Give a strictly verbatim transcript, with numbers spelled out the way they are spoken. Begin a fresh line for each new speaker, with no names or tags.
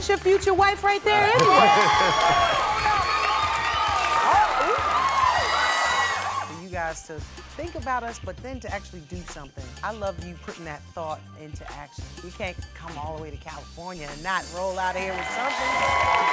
That's your future wife right there anyway. For you guys to think about us, but then to actually do something. I love you putting that thought into action. We can't come all the way to California and not roll out here with something.